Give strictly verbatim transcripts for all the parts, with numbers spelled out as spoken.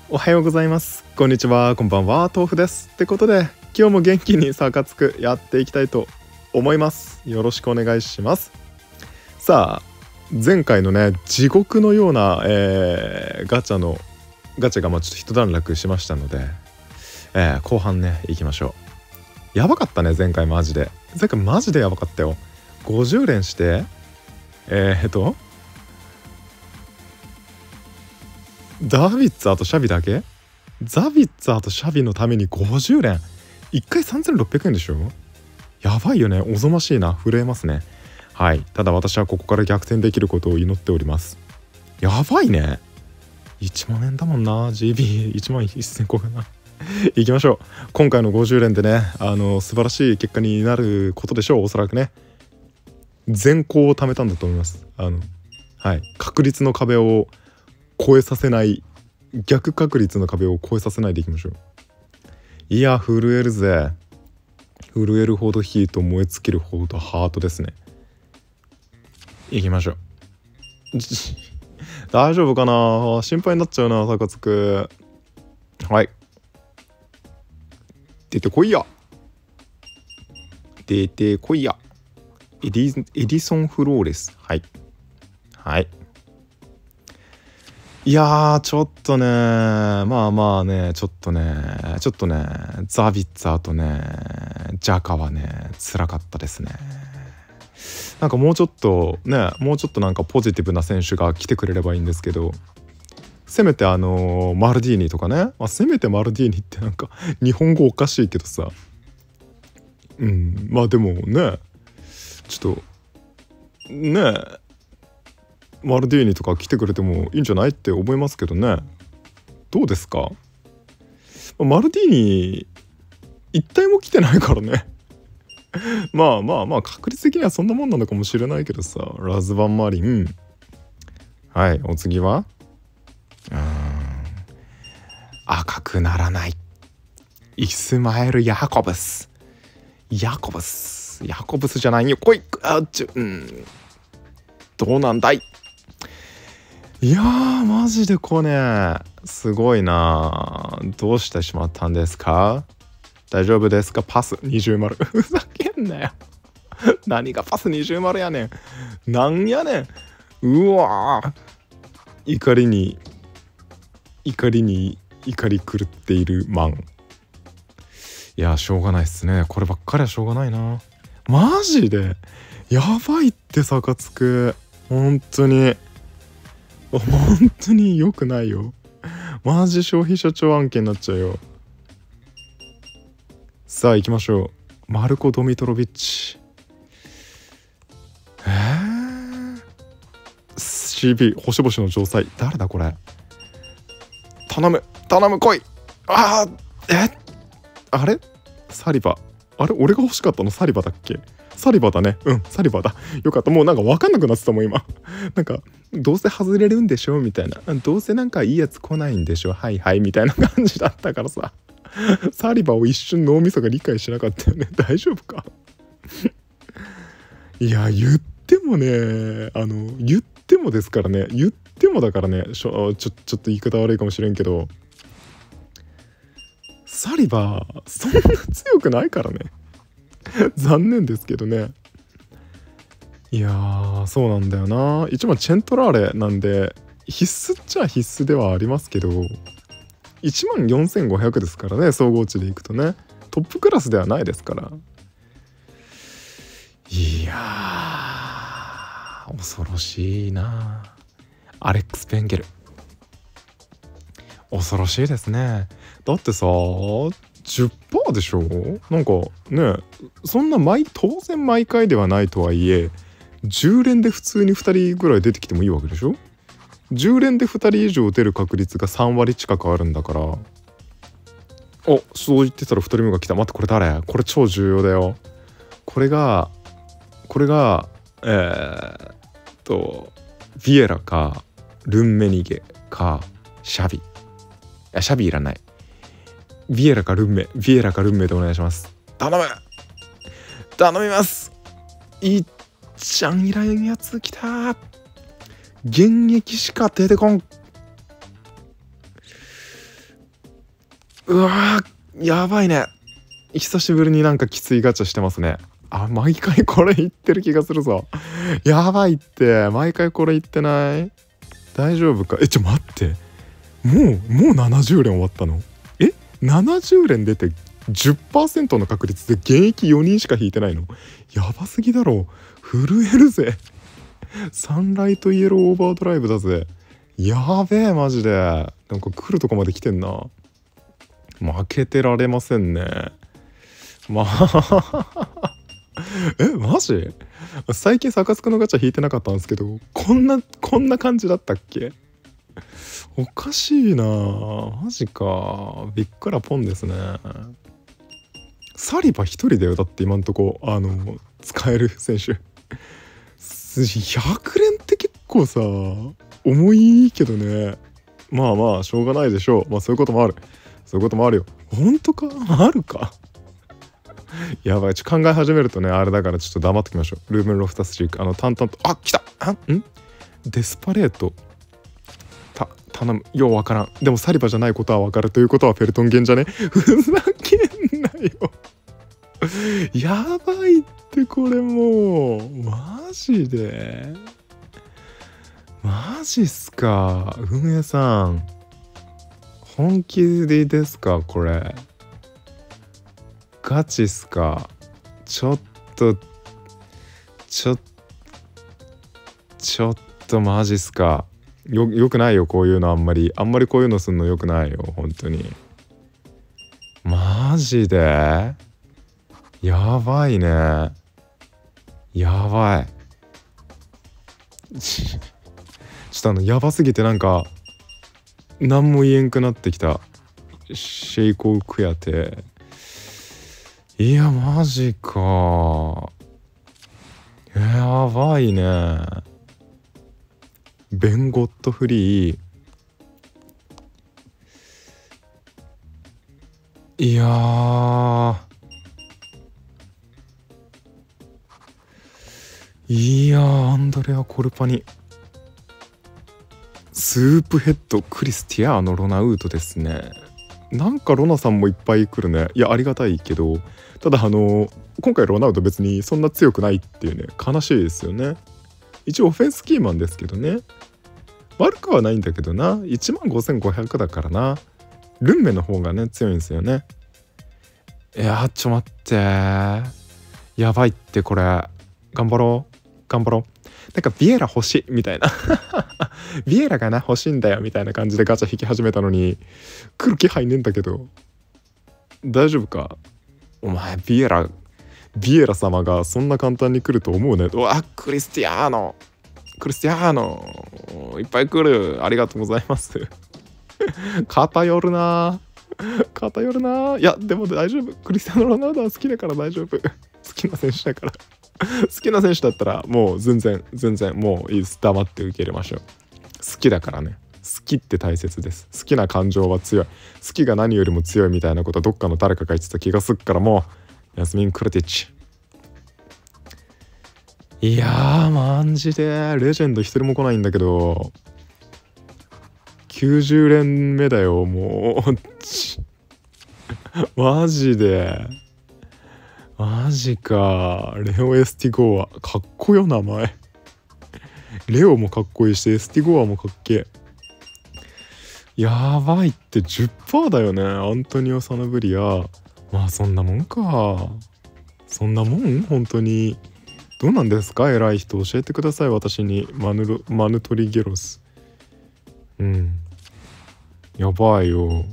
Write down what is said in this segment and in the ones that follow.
おはようございます。こんにちは、こんばんは、豆腐ですってことで、今日も元気にサカツクやっていきたいと思います。よろしくお願いします。さあ、前回のね地獄のような、えー、ガチャのガチャがまあちょっと一段落しましたので、えー、後半ね行きましょう。やばかったね、前回マジで前回マジでやばかったよ。ごじゅう連してえー、っとザビッツァーとシャビだけザビッツァーとシャビのためにごじゅう連いっかいさんぜんろっぴゃくえんでしょ。やばいよね。おぞましいな。震えますね。はい、ただ私はここから逆転できることを祈っております。やばいね、いちまん円だもんな。 ジービーいちまんせんこかないきましょう。今回のごじゅう連でね、あの素晴らしい結果になることでしょう。おそらくね、善行を貯めたんだと思います。あのはい、確率の壁を超えさせない、逆確率の壁を超えさせないでいきましょう。いや震えるぜ。震えるほどヒート、燃え尽きるほどハートですね。いきましょう大丈夫かな、心配になっちゃうな、サカツク。はい出てこいや、出てこいや。エディ、エディソンフローレス。はいはい。いやーちょっとね、まあまあね、ちょっとねちょっとねザビッツァーとねジャカはね辛かったですね。なんかもうちょっとね、もうちょっとなんかポジティブな選手が来てくれればいいんですけど、せめてあのー、マルディーニとかね、まあ、せめてマルディーニってなんか日本語おかしいけどさ、うんまあでもねちょっとねマルディーニとか来てくれてもいいんじゃないって思いますけどね。どうですか。マルディーニ一体も来てないからねまあまあまあ確率的にはそんなもんなのかもしれないけどさ。ラズバンマリン。はい、お次はうーん赤くならないイスマエル・ヤコブス。ヤコブスヤコブスじゃないよ、来い。あっちゅうんどうなんだい。いやーマジでこれねすごいな。どうしてしまったんですか。大丈夫ですか。パス二重丸ふざけんなよ何がパス二重丸やねん。なんやねん。うわ怒りに怒りに怒り狂っているマン。いやしょうがないっすね、こればっかりはしょうがないな。マジでやばいってサカツク、本当に本当に良くないよ。マジ消費者庁案件になっちゃうよ。さあ行きましょう。マルコ・ドミトロビッチ。えー、シービー 星々の城塞。誰だこれ。頼む頼む来い。あーえあれサリバ。あれ俺が欲しかったのサリバだっけ。サリバだね。うんサリバだ。よかった。もうなんか分かんなくなってたもん今なんかどうせ外れるんでしょみたいな、どうせなんかいいやつ来ないんでしょはいはいみたいな感じだったからさサリバを一瞬脳みそが理解しなかったよね。大丈夫かいや言ってもね、あの言ってもですからね、言ってもだからね、ちょちょちょっと言い方悪いかもしれんけど、サリバそんな強くないからね残念ですけどね。いやーそうなんだよな。一番チェントラーレなんで必須っちゃ必須ではありますけど、いちまんよんせんごひゃくですからね、総合値でいくとねトップクラスではないですから。いやー恐ろしいな。アレックス・ペンゲル恐ろしいですね。だってさ じゅっパーセント でしょ。なんかねそんな毎当然毎回ではないとはいえじゅう連で普通にふたりぐらい出てきてもいいわけでしょ。じゅう連でふたり以上出る確率がさん割近くあるんだから。おそう言ってたらふたりめが来た。待ってこれ誰。これ超重要だよ。これがこれがえー、っとビエラかルンメニゲかシャビ。いやシャビいらない。ビエラかルンメビエラかルンメでお願いします。頼む頼みます。いっちゃんいらんやつきた。現役しか出てこん。 うわー、やばいね。久しぶりになんかきついガチャしてますね。あ、毎回これ言ってる気がするぞ。やばいって、毎回これ言ってない？大丈夫か？え、ちょ待って、もうもうななじゅう連終わったの？え、ななじゅう連出て じゅっパーセント の確率で現役よにんしか引いてないの？やばすぎだろ。震えるぜ。サンライトイエローオーバードライブだぜ。やべえ、マジで。なんか来るとこまで来てんな。負けてられませんね。まあえ、マジ？最近サカスクのガチャ引いてなかったんですけど、こんなこんな感じだったっけ？おかしいな。マジか。びっくらポンですね。サリバ一人だよ。だって今んとこあの使える選手ひゃく連って結構さ重いけどね。まあまあしょうがないでしょう。まあそういうこともある。そういうこともあるよ。本当か？あるか？やばい、ちょっと考え始めるとねあれだから、ちょっと黙ってきましょう。ルームンロフタスチーク、あの淡々と、あ、来た。あんデスパレートた頼む。ようわからん。でもサリバじゃないことはわかる。ということはフェルトンゲンじゃね？ふざけんなよ。やばいってこれもうマジでマジっすか。運営さん本気でですか？これガチっすか？ちょっとちょちょっとマジっすか？よよくないよこういうの。あんまりあんまりこういうのすんのよくないよ本当に。マジでやばいね。やばい。ちょっとあのやばすぎてなんか何も言えんくなってきた。シェイコークやて。いやマジか。やばいね。ベンゴットフリー。いやーいやーアンドレア・コルパニ、スープヘッド、クリスティアーノ、ロナウートですね。なんかロナさんもいっぱい来るね。いやありがたいけど、ただあの今回ロナウド別にそんな強くないっていうね、悲しいですよね。一応オフェンスキーマンですけどね、悪くはないんだけどな。いちまんごせんごひゃくだからな。ルンメの方がね強いんですよね。いやちょ待って、やばいってこれ。頑張ろう頑張ろう。なんかビエラ欲しいみたいなビエラがな欲しいんだよみたいな感じでガチャ引き始めたのに来る気配ねえんだけど、大丈夫かお前。ビエラビエラ様がそんな簡単に来ると思うね。うわクリスティアーノクリスティアーノいっぱい来る。ありがとうございます偏るな偏るな。いやでも大丈夫。クリスティアーノ・ロナウドは好きだから大丈夫。好きな選手だから好きな選手だったらもう全然全然もういいです。黙って受け入れましょう。好きだからね。好きって大切です。好きな感情は強い。好きが何よりも強いみたいなことはどっかの誰かが言ってた気がすっから、もうヤスミン・クルティッチ。いやーマジでレジェンド一人も来ないんだけど、きゅうじゅう連目だよもうマジでマジか。レオ・エスティゴアかっこよ名前。レオもかっこいいしエスティゴアもかっけえ。やばいって じゅっパーセント だよね。アントニオ・サナブリア。まあそんなもんか。そんなもん本当に。どうなんですか偉い人教えてください私に。マヌロマヌトリゲロス。うんやばいよ。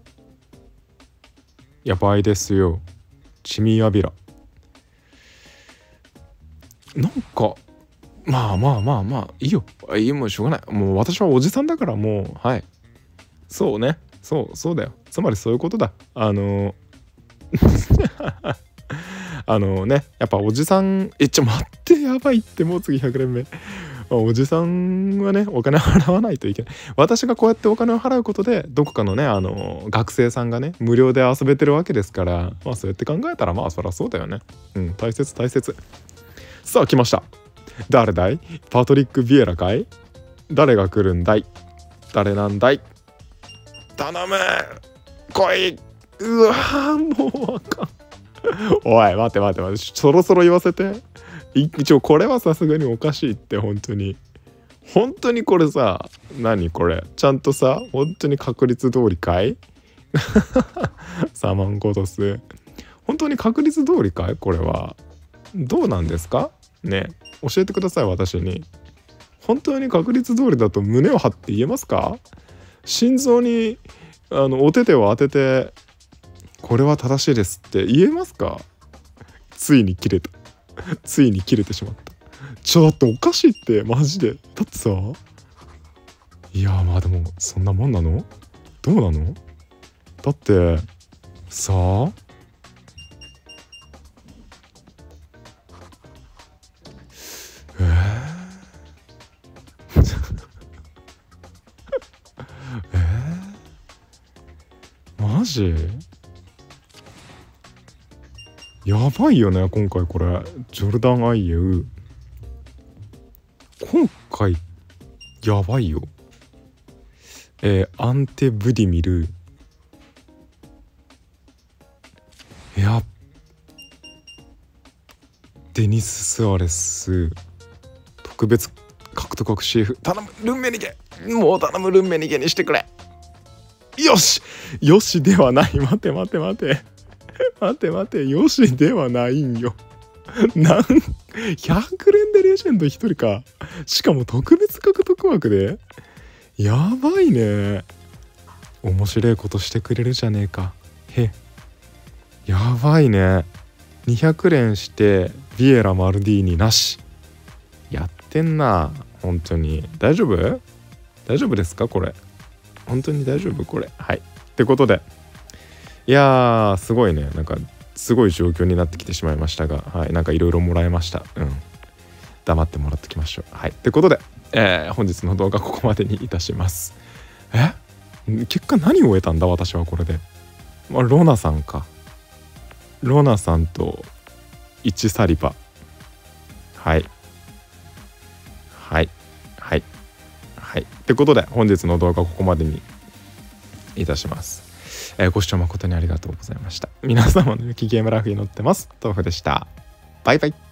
やばいですよ。チミアビラ。なんかまあまあまあまあいいよ。いいもうしょうがない。もう私はおじさんだからもうはい。そうね。そうそうだよ。つまりそういうことだ。あのあのねやっぱおじさんえちょ待ってやばいってもう次ひゃく連目。おじさんはねお金払わないといけない。私がこうやってお金を払うことでどこかのねあの学生さんがね無料で遊べてるわけですから、まあそうやって考えたらまあそりゃそうだよね。うん大切大切。さあ来ました。誰だい？パトリック・ビエラかい？誰が来るんだい？誰なんだい？頼むこい。うわーもうあかん。おい待って待って待って、そろそろ言わせて。一応これはさすがにおかしいって。本当に本当にこれさ、何これちゃんとさ、本当に確率通りかい？サマンゴドス、本当に確率通りかい？これはどうなんですかね、教えてください私に。本当に確率通りだと胸を張って言えますか？心臓にあのお手手を当ててこれは正しいですって言えますか？ついに切れた。ついに切れてしまった。ちょだっておかしいってマジで。だってさ、いやまあでもそんなもんなの？どうなの？だってさあ、えー、えー、マジやばいよね今回これ。ジョルダン・アイエウ今回やばいよ。えー、アンテ・ブディミル、いやデニス・スアレス特別獲得シーフ、頼むルンメニゲ、もう頼むルンメニゲにしてくれ。よしよしではない。待て待て待て待て待て、よしではないんよ。なんひゃく連でレジェンドひとりか。しかも特別獲得枠で。やばいね。面白いことしてくれるじゃねえか。へやばいね。にひゃく連してビエラ・マルディーニなし。やってんな本当に。大丈夫？大丈夫ですかこれ。本当に大丈夫これ。はいってことで、いやーすごいね、なんかすごい状況になってきてしまいましたが、はい、なんかいろいろもらえました。うん黙ってもらってきましょう。はいってことで、えー、本日の動画ここまでにいたします。え結果何を得たんだ私はこれで。まあ、ロナさんか。ロナさんといちサリバ。はいはいはいはいってことで本日の動画ここまでにいたします。えー、ご視聴誠にありがとうございました。皆様の良きゲームライフに乗ってます豆腐でした。バイバイ。